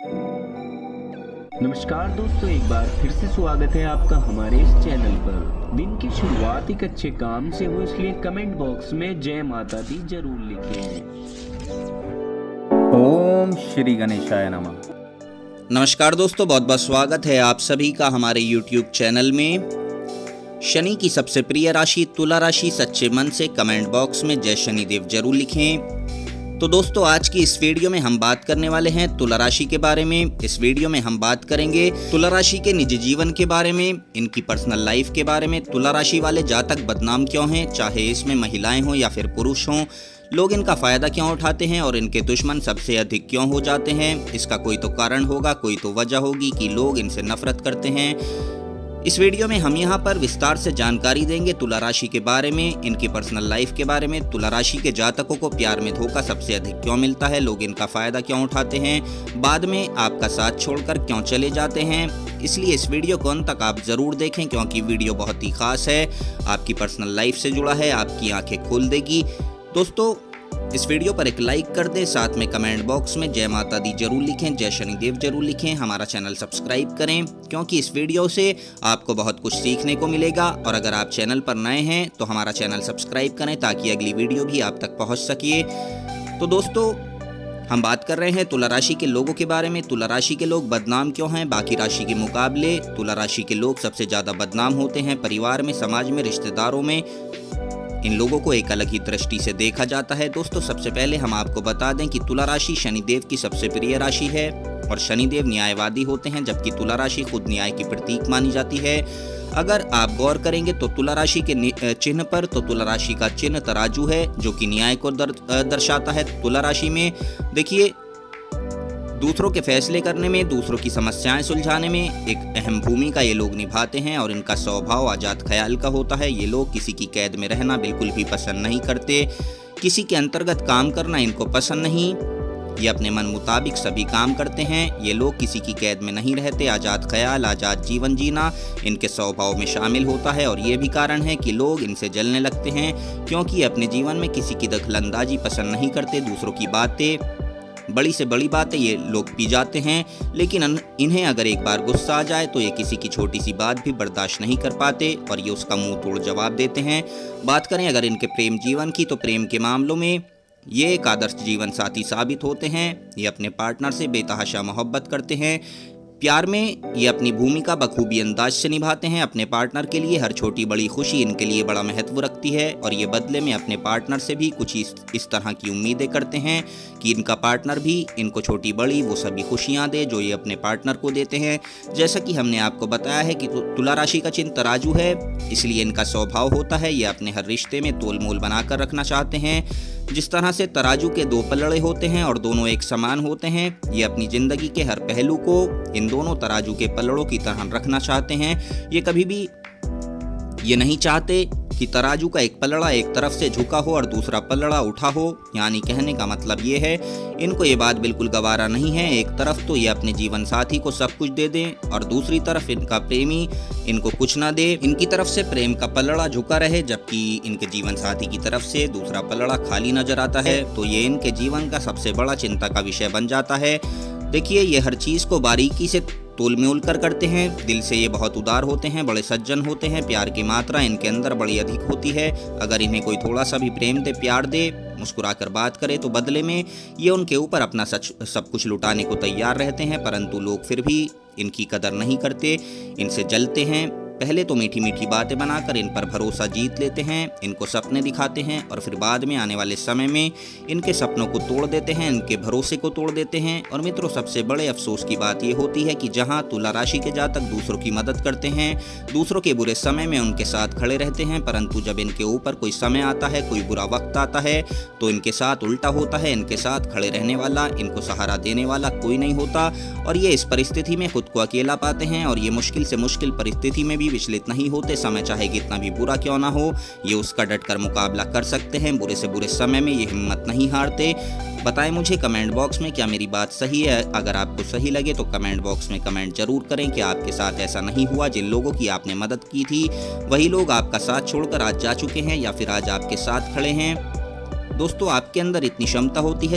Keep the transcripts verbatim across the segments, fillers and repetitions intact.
नमस्कार दोस्तों, एक बार फिर से स्वागत है आपका हमारे इस चैनल पर। दिन की शुरुआत एक अच्छे काम से हो, इसलिए कमेंट बॉक्स में जय माता दी जरूर लिखें। ओम श्री गणेशाय नमः। नमस्कार दोस्तों, बहुत बहुत स्वागत है आप सभी का हमारे यूट्यूब चैनल में। शनि की सबसे प्रिय राशि तुला राशि, सच्चे मन से कमेंट बॉक्स में जय शनिदेव जरूर लिखें। तो दोस्तों, आज की इस वीडियो में हम बात करने वाले हैं तुला राशि के बारे में। इस वीडियो में हम बात करेंगे तुला राशि के निजी जीवन के बारे में, इनकी पर्सनल लाइफ के बारे में। तुला राशि वाले जातक बदनाम क्यों हैं, चाहे इसमें महिलाएं हों या फिर पुरुष हों। लोग इनका फायदा क्यों उठाते हैं और इनके दुश्मन सबसे अधिक क्यों हो जाते हैं। इसका कोई तो कारण होगा, कोई तो वजह होगी कि लोग इनसे नफरत करते हैं। इस वीडियो में हम यहाँ पर विस्तार से जानकारी देंगे तुला राशि के बारे में, इनकी पर्सनल लाइफ के बारे में। तुला राशि के जातकों को प्यार में धोखा सबसे अधिक क्यों मिलता है, लोग इनका फायदा क्यों उठाते हैं, बाद में आपका साथ छोड़कर क्यों चले जाते हैं। इसलिए इस वीडियो को अंत तक आप जरूर देखें, क्योंकि वीडियो बहुत ही खास है, आपकी पर्सनल लाइफ से जुड़ा है, आपकी आंखें खोल देगी। दोस्तों, इस वीडियो पर एक लाइक कर दें, साथ में कमेंट बॉक्स में जय माता दी जरूर लिखें, जय शनिदेव जरूर लिखें। हमारा चैनल सब्सक्राइब करें, क्योंकि इस वीडियो से आपको बहुत कुछ सीखने को मिलेगा। और अगर आप चैनल पर नए हैं तो हमारा चैनल सब्सक्राइब करें, ताकि अगली वीडियो भी आप तक पहुंच सके। तो दोस्तों, हम बात कर रहे हैं तुला राशि के लोगों के बारे में। तुला राशि के लोग बदनाम क्यों हैं बाकी राशि के मुकाबले। तुला राशि के लोग सबसे ज़्यादा बदनाम होते हैं परिवार में, समाज में, रिश्तेदारों में। इन लोगों को एक अलग ही दृष्टि से देखा जाता है। दोस्तों, सबसे पहले हम आपको बता दें कि तुला राशि शनिदेव की सबसे प्रिय राशि है और शनिदेव न्यायवादी होते हैं, जबकि तुला राशि खुद न्याय की प्रतीक मानी जाती है। अगर आप गौर करेंगे तो तुला राशि के चिन्ह पर, तो तुला राशि का चिन्ह तराजू है, जो कि न्याय को दर, दर्शाता है। तुला राशि में देखिए, दूसरों के फैसले करने में, दूसरों की समस्याएं सुलझाने में एक अहम भूमिका ये लोग निभाते हैं और इनका स्वभाव आज़ाद ख्याल का होता है। ये लोग किसी की कैद में रहना बिल्कुल भी पसंद नहीं करते, किसी के अंतर्गत काम करना इनको पसंद नहीं। ये अपने मन मुताबिक सभी काम करते हैं। ये लोग किसी की कैद में नहीं रहते, आज़ाद ख्याल, आज़ाद जीवन जीना इनके स्वभाव में शामिल होता है। और ये भी कारण है कि लोग इनसे जलने लगते हैं, क्योंकि ये अपने जीवन में किसी की दखलंदाजी पसंद नहीं करते। दूसरों की बातें, बड़ी से बड़ी बातें ये लोग पी जाते हैं, लेकिन इन्हें अगर एक बार गुस्सा आ जाए तो ये किसी की छोटी सी बात भी बर्दाश्त नहीं कर पाते और ये उसका मुंह तोड़ जवाब देते हैं। बात करें अगर इनके प्रेम जीवन की, तो प्रेम के मामलों में ये एक आदर्श जीवन साथी साबित होते हैं। ये अपने पार्टनर से बेतहाशा मोहब्बत करते हैं। प्यार में ये अपनी भूमिका बखूबी अंदाज से निभाते हैं। अपने पार्टनर के लिए हर छोटी बड़ी खुशी इनके लिए बड़ा महत्व रखती है और ये बदले में अपने पार्टनर से भी कुछ इस, इस तरह की उम्मीदें करते हैं कि इनका पार्टनर भी इनको छोटी बड़ी वो सभी खुशियां दे जो ये अपने पार्टनर को देते हैं। जैसा कि हमने आपको बताया है कि तुला राशि का चिन्ह तराजू है, इसलिए इनका स्वभाव होता है ये अपने हर रिश्ते में तोल मोल बनाकर रखना चाहते हैं। जिस तरह से तराजू के दो पलड़े होते हैं और दोनों एक समान होते हैं, ये अपनी जिंदगी के हर पहलू को इन दोनों तराजू के पलड़ों की तरह रखना चाहते हैं। ये कभी भी ये नहीं चाहते कि तराजू का एक पलड़ा एक तरफ से झुका हो और दूसरा पलड़ा उठा हो। यानी कहने का मतलब ये है, इनको ये बात बिल्कुल गवारा नहीं है एक तरफ तो ये अपने जीवन साथी को सब कुछ दे दें और दूसरी तरफ इनका प्रेमी इनको कुछ ना दे। इनकी तरफ से प्रेम का पलड़ा झुका रहे, जबकि इनके जीवन साथी की तरफ से दूसरा पलड़ा खाली नजर आता है। तो ये इनके जीवन का सबसे बड़ा चिंता का विषय बन जाता है। देखिए, ये हर चीज़ को बारीकी से तोल मोल कर करते हैं। दिल से ये बहुत उदार होते हैं, बड़े सज्जन होते हैं। प्यार की मात्रा इनके अंदर बड़ी अधिक होती है। अगर इन्हें कोई थोड़ा सा भी प्रेम दे, प्यार दे, मुस्कुराकर बात करे, तो बदले में ये उनके ऊपर अपना सच सब कुछ लुटाने को तैयार रहते हैं। परंतु लोग फिर भी इनकी कदर नहीं करते, इनसे जलते हैं। पहले तो मीठी मीठी बातें बनाकर इन पर भरोसा जीत लेते हैं, इनको सपने दिखाते हैं और फिर बाद में आने वाले समय में इनके सपनों को तोड़ देते हैं, इनके भरोसे को तोड़ देते हैं। और मित्रों, सबसे बड़े अफसोस की बात ये होती है कि जहां तुला राशि के जातक दूसरों की मदद करते हैं, दूसरों के बुरे समय में उनके साथ खड़े रहते हैं, परंतु जब इनके ऊपर कोई समय आता है, कोई बुरा वक्त आता है, तो इनके साथ उल्टा होता है। इनके साथ खड़े रहने वाला, इनको सहारा देने वाला कोई नहीं होता और ये इस परिस्थिति में खुद को अकेला पाते हैं और ये मुश्किल से मुश्किल परिस्थिति में भी विचलित नहीं होते। समय चाहे कितना भी बुरा क्यों ना हो, ये उसका डटकर मुकाबला कर सकते हैं। बुरे से बुरे समय में ये हिम्मत नहीं हारते। बताएं मुझे कमेंट बॉक्स में क्या मेरी बात सही है। अगर आपको सही लगे तो कमेंट बॉक्स में कमेंट जरूर करें कि आपके साथ ऐसा नहीं हुआ। जिन लोगों की आपने मदद की थी वही लोग आपका साथ छोड़कर आज जा चुके हैं या फिर आज आपके साथ खड़े हैं। दोस्तों, आपके अंदर इतनी क्षमता होती है जो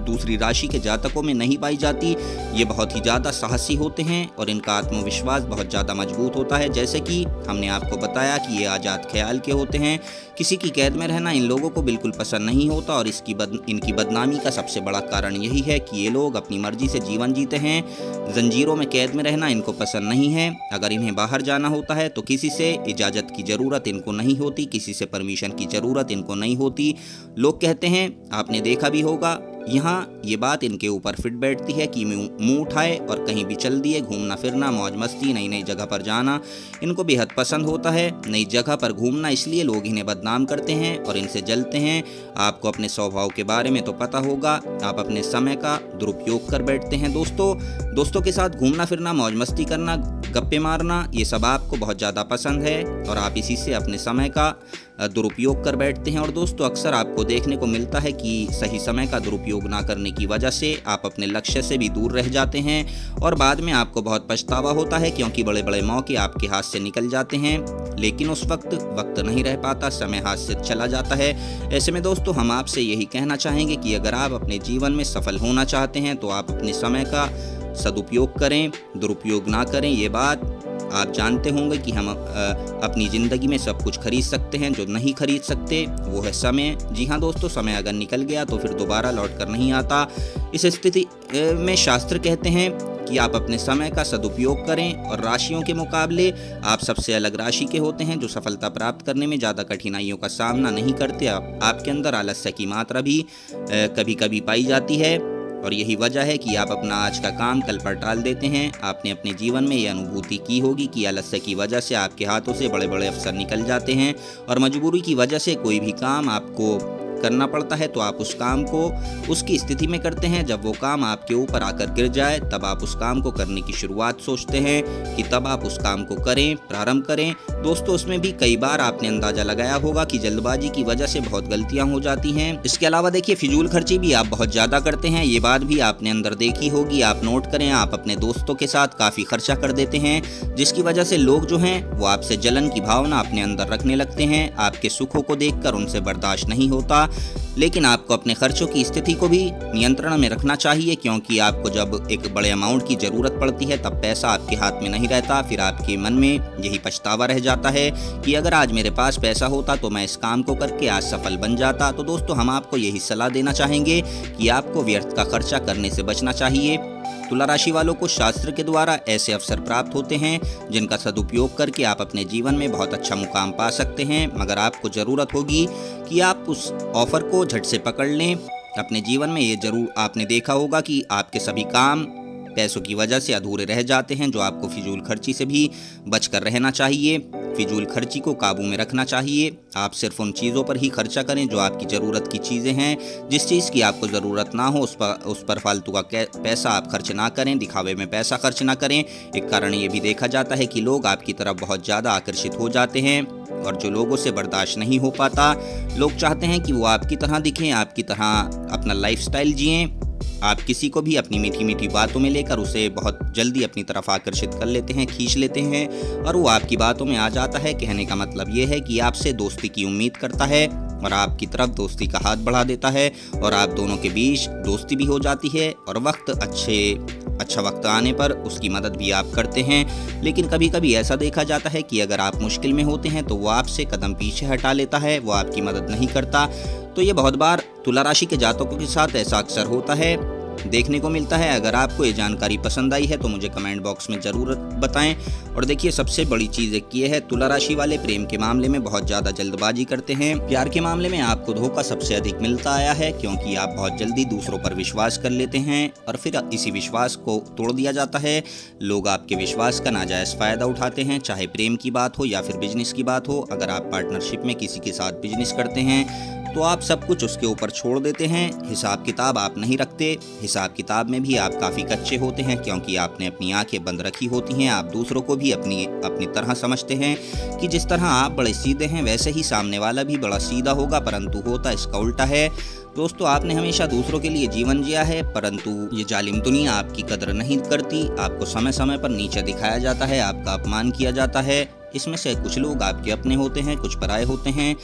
दूसरी राशि के जातकों में नहीं पाई जाती। ये बहुत ही ज़्यादा साहसी होते हैं और इनका आत्मविश्वास बहुत ज़्यादा मजबूत होता है। जैसे कि हमने आपको बताया कि ये आज़ाद ख्याल के होते हैं। किसी की कैद में रहना इन लोगों को बिल्कुल पसंद नहीं होता और इसकी बद, इनकी बदनामी का सबसे बड़ा कारण यही है कि ये लोग अपनी मर्जी से जीवन जीते हैं। जंजीरों में कैद में रहना इनको पसंद नहीं है। अगर इन्हें बाहर जाना होता है तो किसी से इजाज़त की ज़रूरत इनको नहीं होती, किसी से परमिशन की ज़रूरत इनको नहीं होती। लोग कहते हैं, आपने देखा भी होगा, यहाँ ये बात इनके ऊपर फिट बैठती है कि मुंह उठाए और कहीं भी चल दिए। घूमना फिरना, मौज मस्ती, नई नई जगह पर जाना इनको बेहद पसंद होता है। नई जगह पर घूमना, इसलिए लोग इन्हें बदनाम करते हैं और इनसे जलते हैं। आपको अपने स्वभाव के बारे में तो पता होगा, आप अपने समय का दुरुपयोग कर बैठते हैं। दोस्तों दोस्तों के साथ घूमना फिरना, मौज मस्ती करना, गप्पे मारना, ये सब आपको बहुत ज़्यादा पसंद है और आप इसी से अपने समय का दुरुपयोग कर बैठते हैं। और दोस्तों अक्सर आपको देखने को मिलता है कि सही समय का दुरुपयोग ना करने की वजह से आप अपने लक्ष्य से भी दूर रह जाते हैं और बाद में आपको बहुत पछतावा होता है, क्योंकि बड़े बड़े मौके आपके हाथ से निकल जाते हैं, लेकिन उस वक्त वक्त नहीं रह पाता, समय हाथ से चला जाता है। ऐसे में दोस्तों हम आपसे यही कहना चाहेंगे कि अगर आप अपने जीवन में सफल होना चाहते हैं तो आप अपने समय का सदुपयोग करें, दुरुपयोग ना करें। ये बात आप जानते होंगे कि हम अपनी ज़िंदगी में सब कुछ खरीद सकते हैं, जो नहीं खरीद सकते वो है समय। जी हाँ दोस्तों, समय अगर निकल गया तो फिर दोबारा लौट कर नहीं आता। इस स्थिति में शास्त्र कहते हैं कि आप अपने समय का सदुपयोग करें और राशियों के मुकाबले आप सबसे अलग राशि के होते हैं, जो सफलता प्राप्त करने में ज़्यादा कठिनाइयों का सामना नहीं करते। आप, आपके अंदर आलस्य की मात्रा भी कभी कभी पाई जाती है और यही वजह है कि आप अपना आज का काम कल पर टाल देते हैं। आपने अपने जीवन में ये अनुभूति की होगी कि आलस्य की वजह से आपके हाथों से बड़े बड़े अवसर निकल जाते हैं और मजबूरी की वजह से कोई भी काम आपको करना पड़ता है तो आप उस काम को उसकी स्थिति में करते हैं। जब वो काम आपके ऊपर आकर गिर जाए तब आप उस काम को करने की शुरुआत सोचते हैं कि तब आप उस काम को करें, प्रारंभ करें। दोस्तों उसमें भी कई बार आपने अंदाजा लगाया होगा कि जल्दबाजी की वजह से बहुत गलतियां हो जाती हैं। इसके अलावा देखिए, फिजूल खर्ची भी आप बहुत ज़्यादा करते हैं। ये बात भी आपने अंदर देखी होगी। आप नोट करें, आप अपने दोस्तों के साथ काफ़ी खर्चा कर देते हैं, जिसकी वजह से लोग जो हैं वो आपसे जलन की भावना अपने अंदर रखने लगते हैं। आपके सुखों को देखकर उनसे बर्दाश्त नहीं होता, लेकिन आपको अपने खर्चों की स्थिति को भी नियंत्रण में रखना चाहिए, क्योंकि आपको जब एक बड़े अमाउंट की ज़रूरत पड़ती है तब पैसा आपके हाथ में नहीं रहता। फिर आपके मन में यही पछतावा रह जाता है कि अगर आज मेरे पास पैसा होता तो मैं इस काम को करके आज सफल बन जाता। तो दोस्तों हम आपको यही सलाह देना चाहेंगे कि आपको व्यर्थ का खर्चा करने से बचना चाहिए। तुला राशि वालों को शास्त्र के द्वारा ऐसे अवसर प्राप्त होते हैं जिनका सदुपयोग करके आप अपने जीवन में बहुत अच्छा मुकाम पा सकते हैं, मगर आपको ज़रूरत होगी कि आप उस ऑफर को झट से पकड़ लें। अपने जीवन में ये जरूर आपने देखा होगा कि आपके सभी काम पैसों की वजह से अधूरे रह जाते हैं, जो आपको फिजूल खर्ची से भी बचकर रहना चाहिए। फिजूल खर्ची को काबू में रखना चाहिए। आप सिर्फ उन चीज़ों पर ही खर्चा करें जो आपकी ज़रूरत की चीज़ें हैं। जिस चीज़ की आपको ज़रूरत ना हो उस पर उस पर फालतू का पैसा आप खर्च ना करें, दिखावे में पैसा खर्च ना करें। एक कारण ये भी देखा जाता है कि लोग आपकी तरफ बहुत ज़्यादा आकर्षित हो जाते हैं और जो लोगों से बर्दाश्त नहीं हो पाता। लोग चाहते हैं कि वो आपकी तरह दिखें, आपकी तरह अपना लाइफस्टाइल जिएं। आप किसी को भी अपनी मीठी मीठी बातों में लेकर उसे बहुत जल्दी अपनी तरफ आकर्षित कर लेते हैं, खींच लेते हैं और वो आपकी बातों में आ जाता है। कहने का मतलब ये है कि आपसे दोस्ती की उम्मीद करता है और आपकी तरफ दोस्ती का हाथ बढ़ा देता है और आप दोनों के बीच दोस्ती भी हो जाती है और वक्त अच्छे अच्छा वक्त आने पर उसकी मदद भी आप करते हैं। लेकिन कभी कभी ऐसा देखा जाता है कि अगर आप मुश्किल में होते हैं तो वो आपसे कदम पीछे हटा लेता है, वो आपकी मदद नहीं करता। तो ये बहुत बार तुला राशि के जातकों के साथ ऐसा अक्सर होता है, देखने को मिलता है। अगर आपको ये जानकारी पसंद आई है तो मुझे कमेंट बॉक्स में ज़रूर बताएं। और देखिए सबसे बड़ी चीज़ एक ये है, तुला राशि वाले प्रेम के मामले में बहुत ज़्यादा जल्दबाजी करते हैं। प्यार के मामले में आपको धोखा सबसे अधिक मिलता आया है, क्योंकि आप बहुत जल्दी दूसरों पर विश्वास कर लेते हैं और फिर इसी विश्वास को तोड़ दिया जाता है। लोग आपके विश्वास का नाजायज़ फ़ायदा उठाते हैं, चाहे प्रेम की बात हो या फिर बिजनेस की बात हो। अगर आप पार्टनरशिप में किसी के साथ बिजनेस करते हैं तो आप सब कुछ उसके ऊपर छोड़ देते हैं, हिसाब किताब आप नहीं रखते। हिसाब किताब में भी आप काफ़ी कच्चे होते हैं, क्योंकि आपने अपनी आंखें बंद रखी होती हैं। आप दूसरों को भी अपनी अपनी तरह समझते हैं कि जिस तरह आप बड़े सीधे हैं वैसे ही सामने वाला भी बड़ा सीधा होगा, परंतु होता इसका उल्टा है। दोस्तों आपने हमेशा दूसरों के लिए जीवन जिया है, परंतु ये जालिम दुनिया आपकी कदर नहीं करती। आपको समय समय पर नीचे दिखाया जाता है, आपका अपमान किया जाता है। इसमें से कुछ लोग आपके अपने होते हैं, कुछ पराये होते हैं।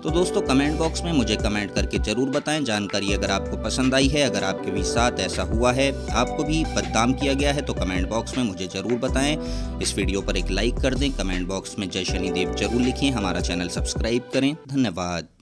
तो दोस्तों कमेंट बॉक्स में मुझे कमेंट करके ज़रूर बताएं। जानकारी अगर आपको पसंद आई है, अगर आपके भी साथ ऐसा हुआ है, आपको भी बदनाम किया गया है, तो कमेंट बॉक्स में मुझे ज़रूर बताएं। इस वीडियो पर एक लाइक कर दें, कमेंट बॉक्स में जय शनिदेव जरूर लिखें, हमारा चैनल सब्सक्राइब करें। धन्यवाद।